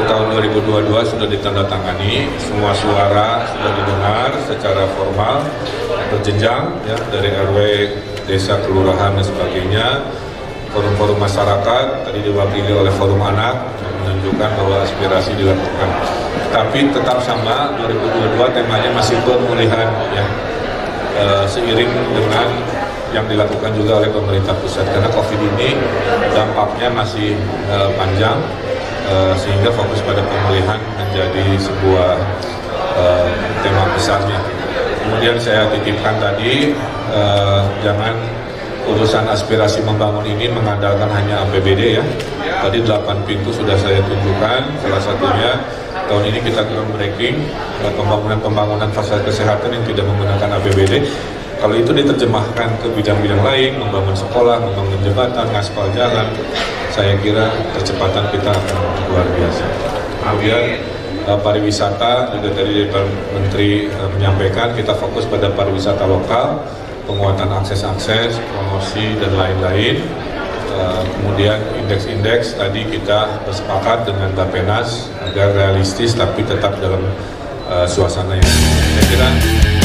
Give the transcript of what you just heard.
untuk tahun 2022 sudah ditandatangani, semua suara sudah didengar secara formal, berjenjang ya, dari RW, desa, kelurahan dan sebagainya. Forum-forum masyarakat tadi diwakili oleh forum anak menunjukkan bahwa aspirasi dilakukan. Tapi tetap sama, 2022 temanya masih pemulihan ya, seiring dengan yang dilakukan juga oleh pemerintah pusat, karena COVID ini dampaknya masih panjang, sehingga fokus pada pemulihan menjadi sebuah tema besarnya. Kemudian saya titipkan tadi, jangan urusan aspirasi membangun ini mengandalkan hanya APBD ya. Tadi 8 pintu sudah saya tunjukkan, salah satunya tahun ini kita groundbreaking pembangunan fasilitas kesehatan yang tidak menggunakan APBD. Kalau itu diterjemahkan ke bidang-bidang lain, membangun sekolah, membangun jembatan, ngaspal jalan, saya kira kecepatan kita akan luar biasa. Kemudian pariwisata, juga tadi Pak Menteri menyampaikan kita fokus pada pariwisata lokal, penguatan akses-akses, promosi, dan lain-lain. Kemudian indeks-indeks tadi kita bersepakat dengan Bappenas agar realistis tapi tetap dalam suasana yang saya kira